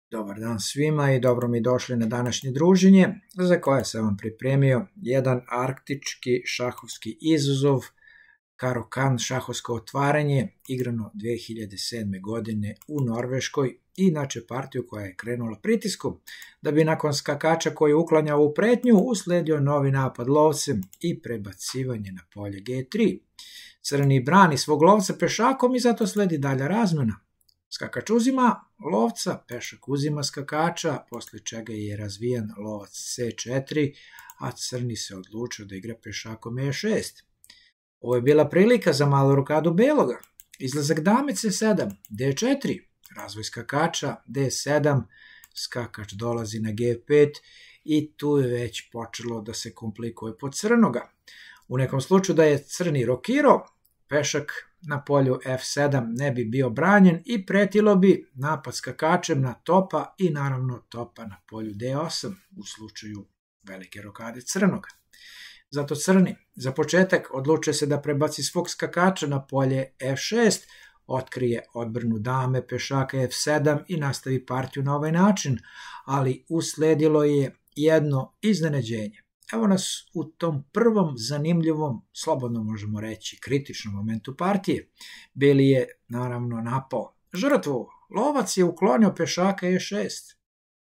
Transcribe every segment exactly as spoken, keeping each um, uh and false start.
Dobar dan svima i dobro mi došli na današnje druženje za koje sam vam pripremio jedan arktički šahovski izazov, Caro-Kann šahovsko otvaranje, igrano dve hiljade sedme. godine u Norveškoj, inače partiju koja je krenula pritiskom, da bi nakon skakača koji uklanja ovu pretnju usledio novi napad lovcem i prebacivanje na polje ge tri. Crni brani svog lovca pešakom i zato sledi dalja razmena. Skakač uzima lovca, pešak uzima skakača, posle čega je razvijan lovac ce četiri, a crni se odlučio da igra pešakom e šest. Ovo je bila prilika za malu rokadu beloga. Izlazak dame ce sedam, de četiri, razvoj skakača, de sedam, skakač dolazi na ge pet i tu je već počelo da se komplikuje po crnoga. U nekom slučaju da je crni rokirao, pešak na polju ef sedam ne bi bio branjen i pretilo bi napad skakačem na topa i naravno topa na polju de osam u slučaju velike rokade crnoga. Zato crni za početak odlučuje se da prebaci svog skakača na polje ef šest, otkrije odbranu dame pešaka ef sedam i nastavi partiju na ovaj način, ali usledilo je jedno iznenađenje. Evo nas u tom prvom zanimljivom, slobodno možemo reći, kritičnom momentu partije. Beli je naravno napao žrtvu. Lovac je uklonio pešaka e šest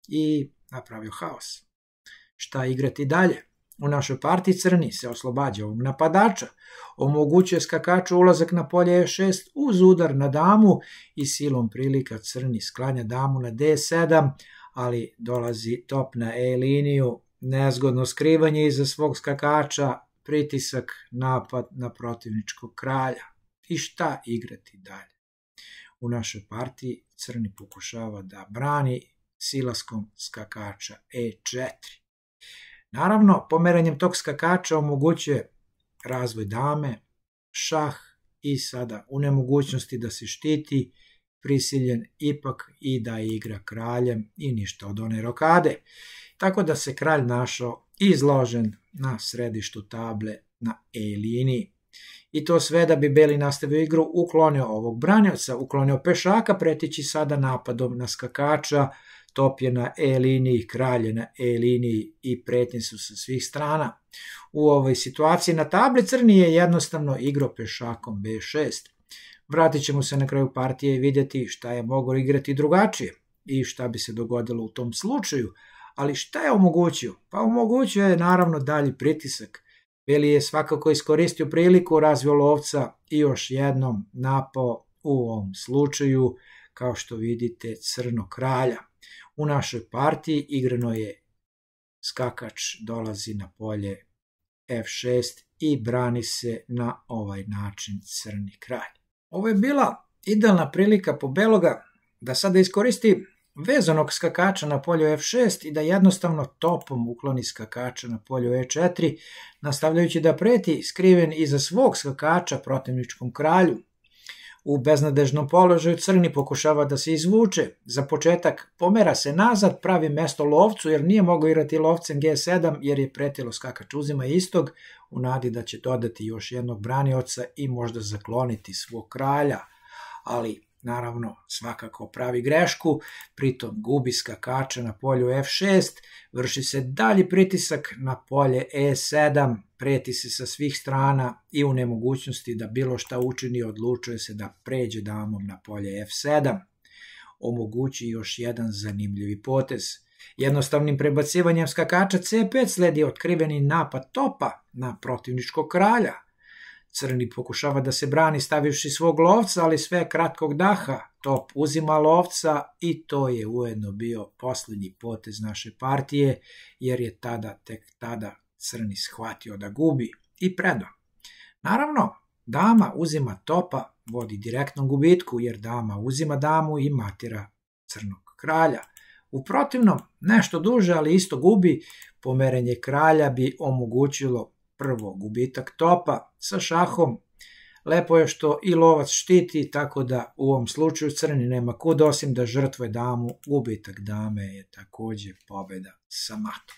i napravio haos. Šta igrati dalje? U našoj partiji crni se oslobađa ovog napadača, omogućuje skakaču ulazak na polje e šest uz udar na damu i silom prilika crni sklanja damu na de sedam, ali dolazi top na e liniju, nezgodno skrivanje iza svog skakača, pritisak, napad na protivničkog kralja. I šta igrati dalje? U našoj partiji crni pokušava da brani silaskom skakača e četiri. Naravno, pomeranjem tog skakača omogućuje razvoj dame, šah i sada u nemogućnosti da se štiti, prisiljen ipak i da igra kraljem i ništa od one rokade. Tako da se kralj našao izložen na središtu table na e liniji. I to sve da bi beli nastavio igru, uklonio ovog branioca, uklonio pešaka, pretići sada napadom na skakača, top je na e liniji, kralj je na e liniji i pretnje su sa svih strana. U ovoj situaciji na tabli crni je jednostavno igrao pešakom be šest. Vratit ćemo se na kraju partije i vidjeti šta je mogao igrati drugačije i šta bi se dogodilo u tom slučaju. Ali šta je omogućio? Pa omogućio je naravno dalji pritisak. Beli je svakako iskoristio priliku, razvio lovca i još jednom napao u ovom slučaju, kao što vidite, crno kralja. U našoj partiji igrano je skakač dolazi na polje ef šest i brani se na ovaj način crni kralj. Ovo je bila idealna prilika po beloga da sada iskoristi vezanog skakača na polju ef šest i da jednostavno topom ukloni skakača na polju e četiri, nastavljajući da preti skriven iza svog skakača protivničkom kralju. U beznadežnom položaju crni pokušava da se izvuče. Za početak pomera se nazad, pravi mesto lovcu jer nije mogao igrati lovcem ge sedam jer je pretilo skakač uzima istog u nadi da će dodati još jednog branioca i možda zakloniti svog kralja. Ali naravno svakako pravi grešku, pritom gubi skakača na polju ef šest, vrši se dalji pritisak na polje e sedam, preti se sa svih strana i u nemogućnosti da bilo šta učini odlučuje se da pređe damom na polje ef sedam. Omogući još jedan zanimljivi potez. Jednostavnim prebacivanjem skakača ce pet sledi otkriveni napad topa na protivničkog kralja. Crni pokušava da se brani stavivši svog lovca, ali sve kratkog daha. Top uzima lovca i to je ujedno bio posljednji potez naše partije, jer je tada, tek tada crni shvatio da gubi i predao. Naravno, dama uzima topa, vodi direktnom gubitku, jer dama uzima damu i matira crnog kralja. U protivnom, nešto duže, ali isto gubi, pomerenje kralja bi omogućilo prvo gubitak topa sa šahom. Lepo je što i lovac štiti, tako da u ovom slučaju crni nema kud osim da žrtvuje damu, gubitak dame je također pobjeda sa matom.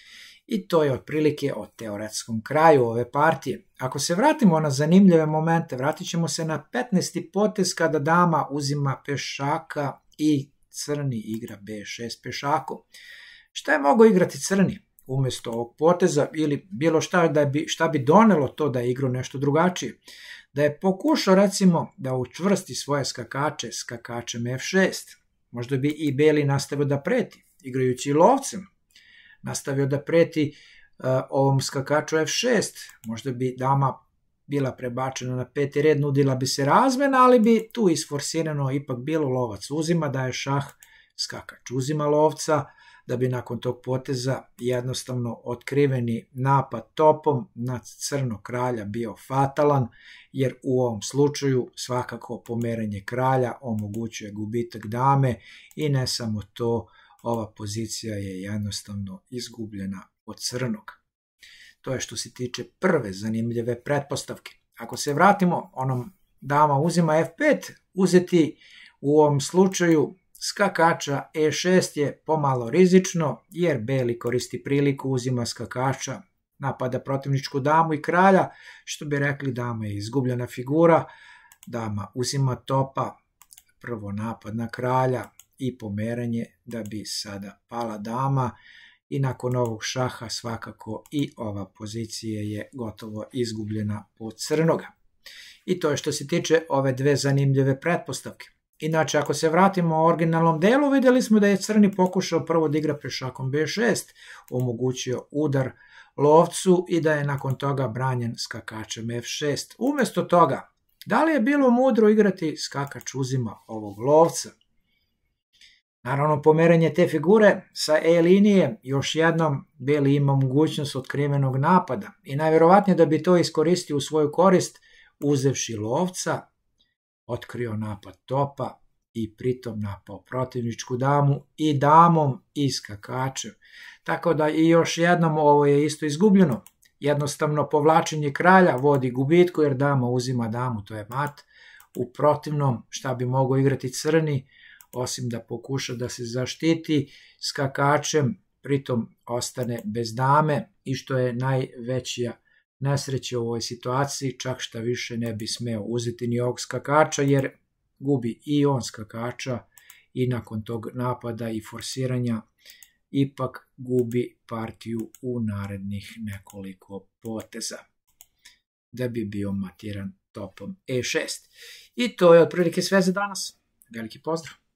I to je otprilike o teoretskom kraju ove partije. Ako se vratimo na zanimljive momente, vratit ćemo se na petnaesti potez kada dama uzima pešaka i crni igra be šest pešakom. Šta je mogao igrati crni umjesto ovog poteza ili bilo šta, da bi, šta bi donelo to da je igrao nešto drugačije? Da je pokušao recimo da učvrsti svoje skakače skakačem ef šest. Možda bi i beli nastavio da preti, igrajući lovcem. Nastavio da preti uh, ovom skakaču ef šest. Možda bi dama bila prebačena na peti red, nudila bi se razmena, ali bi tu isforsirano ipak bilo lovac uzima, da je šah, skakač uzima lovca, da bi nakon tog poteza jednostavno otkriveni napad topom na crnog kralja bio fatalan, jer u ovom slučaju svakako pomeranje kralja omogućuje gubitak dame i ne samo to, ova pozicija je jednostavno izgubljena od crnog. To je što se tiče prve zanimljive pretpostavke. Ako se vratimo onom dama uzima ef pet, uzeti u ovom slučaju skakača e šest je pomalo rizično, jer beli koristi priliku, uzima skakača, napada protivničku damu i kralja, što bi rekli dama je izgubljena figura, dama uzima topa, prvo napad na kralja i pomeranje da bi sada pala dama i nakon ovog šaha svakako i ova pozicija je gotovo izgubljena po crnoga. I to je što se tiče ove dve zanimljive pretpostavke. Inače, ako se vratimo u originalnom delu, vidjeli smo da je crni pokušao prvo da igra pešakom be šest, omogućio udar lovcu i da je nakon toga branjen skakačem ef šest. Umjesto toga, da li je bilo mudro igrati skakač uzima ovog lovca? Naravno, pomeranje te figure sa e linije, još jednom beli ima mogućnost otkrivenog napada i najvjerovatnije da bi to iskoristio u svoju korist, uzevši lovca, otkrio napad topa i pritom napao protivničku damu i damom i skakačem. Tako da i još jednom ovo je isto izgubljeno. Jednostavno povlačenje kralja vodi gubitku jer dama uzima damu, to je mat. U protivnom šta bi mogao igrati crni, osim da pokuša da se zaštiti skakačem, pritom ostane bez dame i što je najveća nesreća u ovoj situaciji, čak šta više ne bi smeo uzeti ni ovog skakača jer gubi i on skakača i nakon tog napada i forsiranja ipak gubi partiju u narednih nekoliko poteza da bi bio matiran topom e šest. I to je otprilike sve za danas. Veliki pozdrav!